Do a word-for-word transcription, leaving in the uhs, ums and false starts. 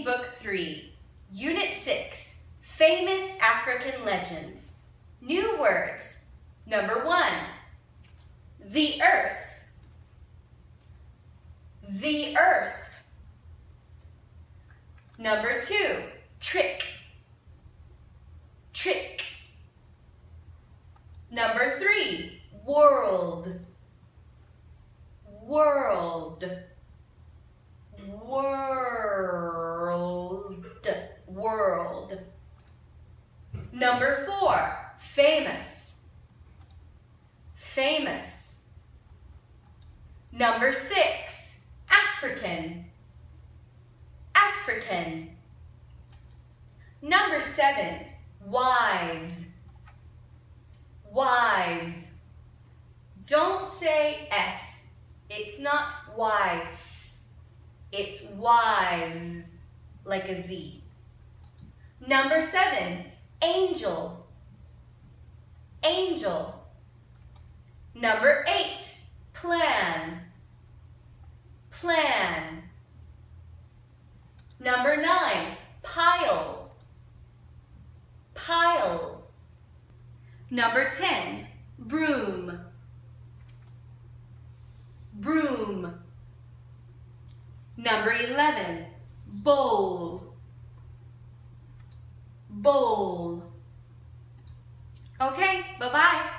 Book three, Unit six, Famous African Legends. New words. Number one, the earth. The earth. Number two, trick. Trick. Number three, world. World. World. World. Number four, famous. Famous. Number six, African. African. Number seven, wise. Wise. Don't say S. It's not wise. It's wise, like a Z. Number seven, angel. Angel. Number eight, plan. Plan. Number nine, pile. Pile. Number ten, broom. Broom. Number eleven, bowl. Bowl. Okay, bye-bye.